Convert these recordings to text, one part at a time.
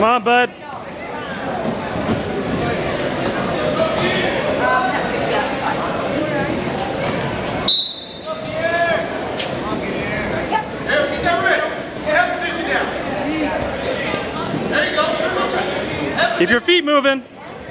Come on, bud. Keep your feet moving.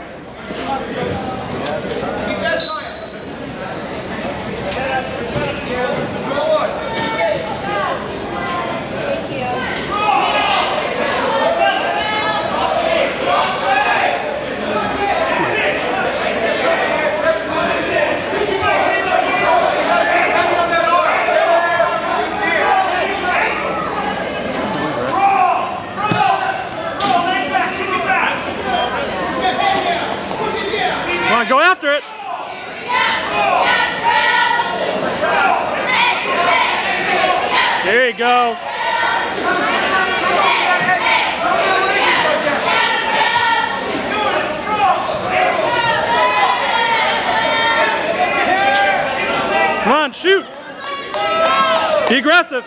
Come on, go after it. There you go. Come on, shoot. Be aggressive.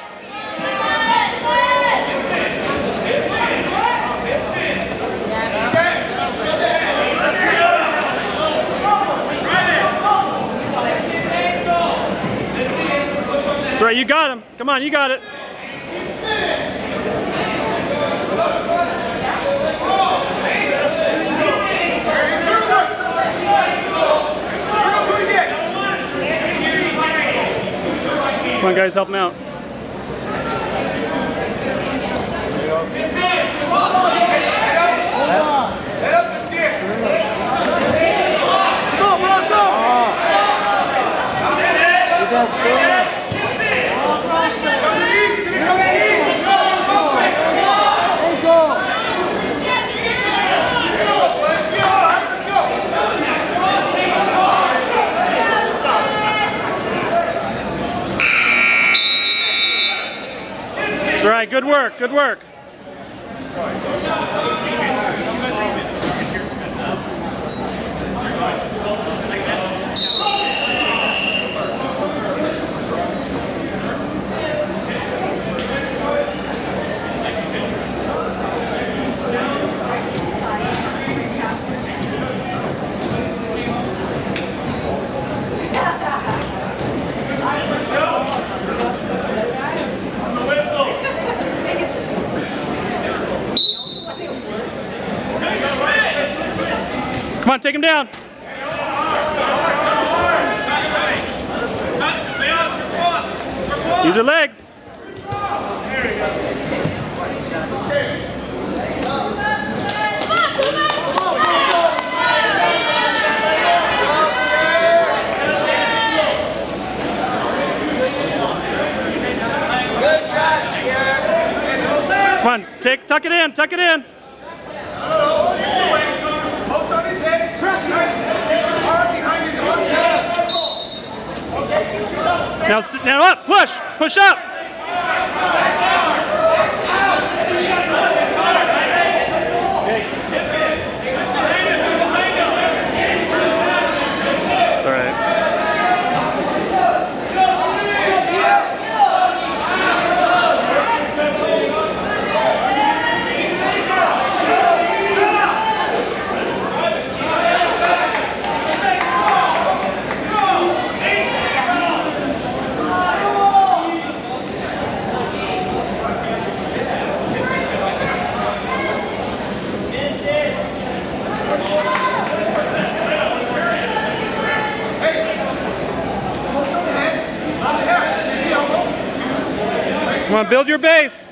That's right, you got him. Come on, you got it. Come on, guys, help him out. That's right, good work, good work. Come on, take him down. Use your legs. Good shot, Pierre. Come on, tuck it in, tuck it in. Now up, push up. It's all right. Come on, build your base.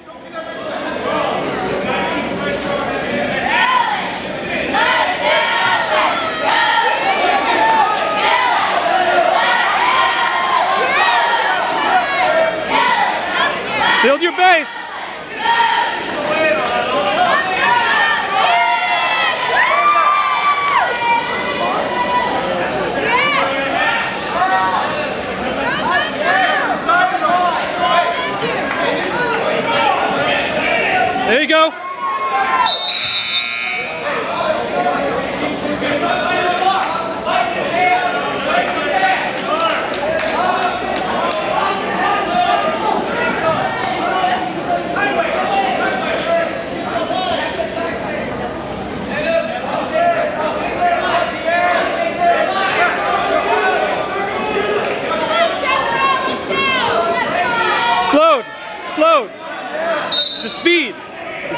Build your base. There you go.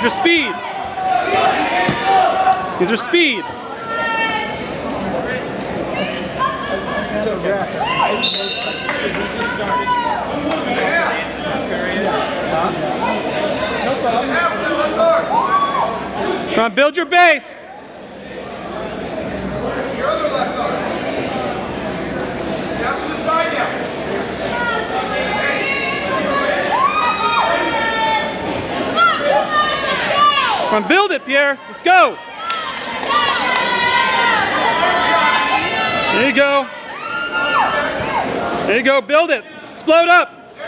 your speed. Use your speed. Come on, build your base. Your other left arm. Get out to the side now. Come on, build it, Pierre. Let's go. There you go. There you go. Build it. Explode up.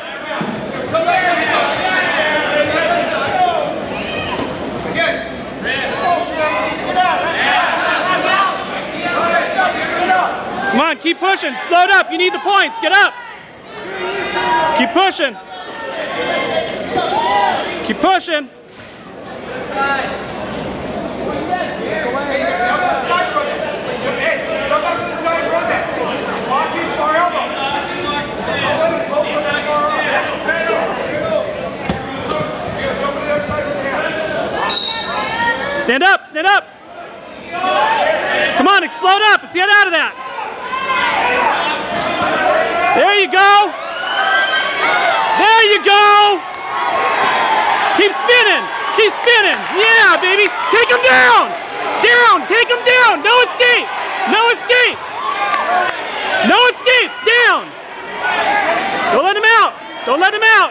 Come on, keep pushing. Explode up. You need the points. Get up. Keep pushing. Keep pushing. Jump out to the side, run that. Lock his far elbow. Don't let him go for that far arm. Jump to the other side with the hand. Stand up, stand up. Come on, explode up. Let's get out of that. There you go. There you go. Keep spinning. Keep spinning. Yeah, baby. Take him down. Down. Take him down. No escape. No escape. No escape. Down. Don't let him out. Don't let him out.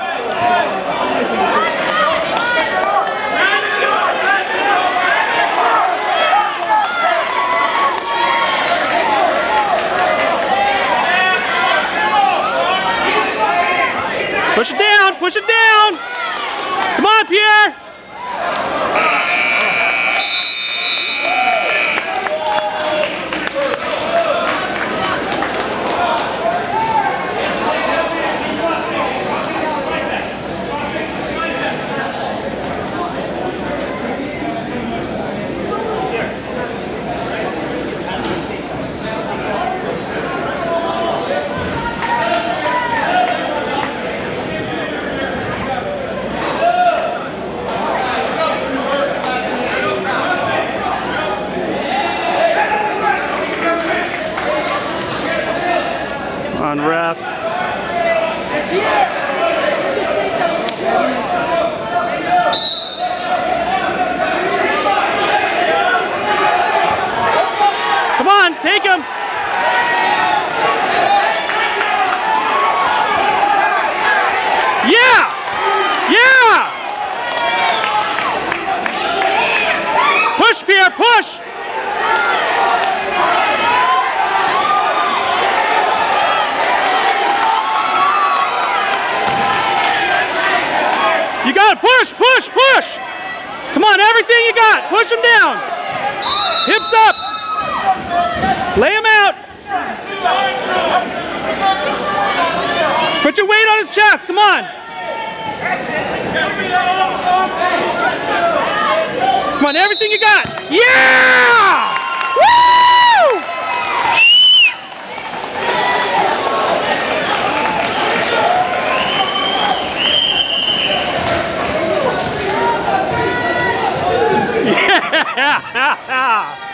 Push it down. Push it down. Come on, Pierre. On ref. Come on, take him. Yeah! Yeah! Push, Pierre, push! You gotta push, push, push! Come on, everything you got, push him down! Hips up! Lay him out! Put your weight on his chest, come on! Come on, everything you got! Yeah! Woo! Yeah!